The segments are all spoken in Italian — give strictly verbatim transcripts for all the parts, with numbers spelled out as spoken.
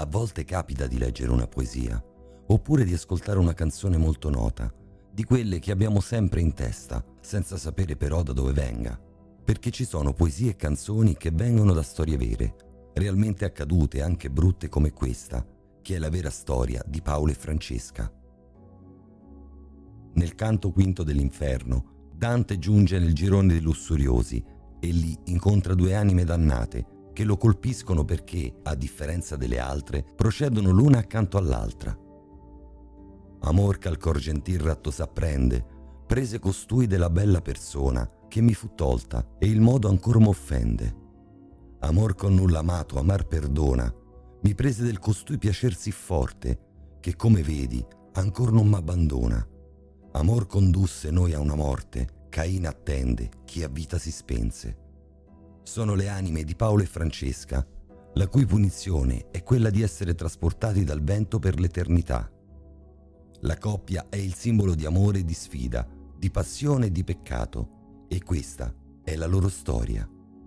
A volte capita di leggere una poesia, oppure di ascoltare una canzone molto nota, di quelle che abbiamo sempre in testa, senza sapere però da dove venga. Perché ci sono poesie e canzoni che vengono da storie vere, realmente accadute, anche brutte come questa, che è la vera storia di Paolo e Francesca. Nel canto quinto dell'Inferno, Dante giunge nel girone dei lussuriosi e lì incontra due anime dannate che lo colpiscono perché, a differenza delle altre, procedono l'una accanto all'altra. Amor ch'al cor gentil ratto s'apprende, prese costui della bella persona che mi fu tolta e il modo ancor m'offende. Amor con nulla amato amar perdona, mi prese del costui piacer sì forte che come vedi ancor non m'abbandona. Amor condusse noi a una morte, Cain attende chi a vita si spense. Sono le anime di Paolo e Francesca, la cui punizione è quella di essere trasportati dal vento per l'eternità. La coppia è il simbolo di amore e di sfida, di passione e di peccato, e questa è la loro storia.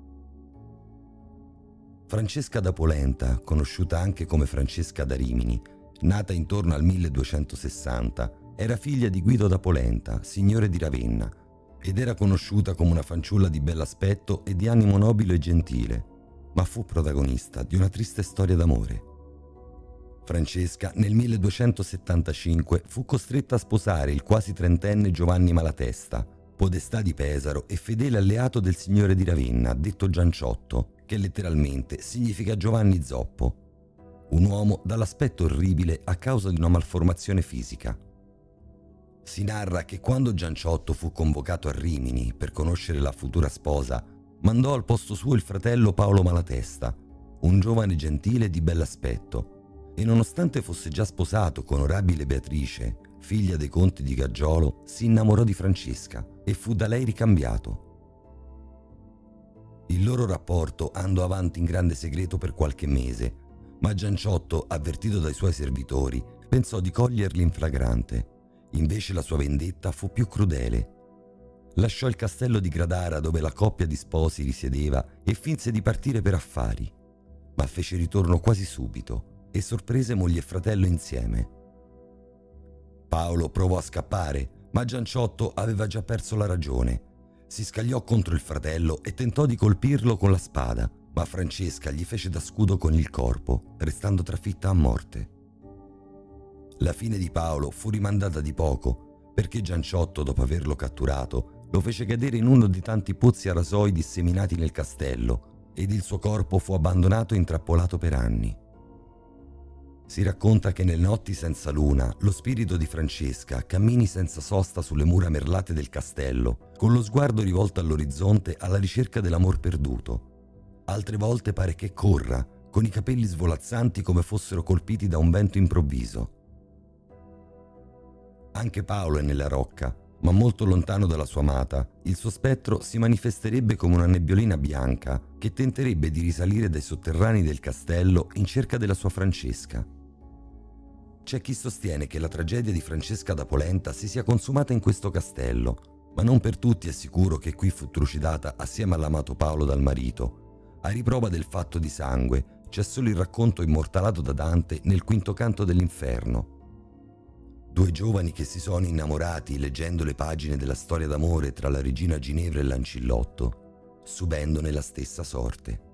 Francesca da Polenta, conosciuta anche come Francesca da Rimini, nata intorno al milleduecentosessanta, era figlia di Guido da Polenta, signore di Ravenna, ed era conosciuta come una fanciulla di bell'aspetto e di animo nobile e gentile, ma fu protagonista di una triste storia d'amore. Francesca nel milleduecentosettantacinque fu costretta a sposare il quasi trentenne Giovanni Malatesta, podestà di Pesaro e fedele alleato del signore di Ravenna, detto Gianciotto, che letteralmente significa Giovanni Zoppo, un uomo dall'aspetto orribile a causa di una malformazione fisica. Si narra che quando Gianciotto fu convocato a Rimini per conoscere la futura sposa, mandò al posto suo il fratello Paolo Malatesta, un giovane gentile di bell'aspetto, e nonostante fosse già sposato con onorabile Beatrice, figlia dei conti di Gaggiolo, si innamorò di Francesca e fu da lei ricambiato. Il loro rapporto andò avanti in grande segreto per qualche mese, ma Gianciotto, avvertito dai suoi servitori, pensò di coglierli in flagrante. Invece la sua vendetta fu più crudele. Lasciò il castello di Gradara dove la coppia di sposi risiedeva e finse di partire per affari, ma fece ritorno quasi subito e sorprese moglie e fratello insieme. Paolo provò a scappare, ma Gianciotto aveva già perso la ragione. Si scagliò contro il fratello e tentò di colpirlo con la spada, ma Francesca gli fece da scudo con il corpo, restando trafitta a morte. La fine di Paolo fu rimandata di poco, perché Gianciotto, dopo averlo catturato, lo fece cadere in uno di tanti pozzi a rasoi disseminati nel castello, ed il suo corpo fu abbandonato e intrappolato per anni. Si racconta che nelle notti senza luna lo spirito di Francesca cammini senza sosta sulle mura merlate del castello, con lo sguardo rivolto all'orizzonte alla ricerca dell'amor perduto. Altre volte pare che corra, con i capelli svolazzanti come fossero colpiti da un vento improvviso. Anche Paolo è nella rocca, ma molto lontano dalla sua amata. Il suo spettro si manifesterebbe come una nebbiolina bianca che tenterebbe di risalire dai sotterranei del castello in cerca della sua Francesca. C'è chi sostiene che la tragedia di Francesca da Polenta si sia consumata in questo castello, ma non per tutti è sicuro che qui fu trucidata assieme all'amato Paolo dal marito. A riprova del fatto di sangue c'è solo il racconto immortalato da Dante nel quinto canto dell'Inferno. Due giovani che si sono innamorati leggendo le pagine della storia d'amore tra la regina Ginevra e Lancillotto, subendone la stessa sorte.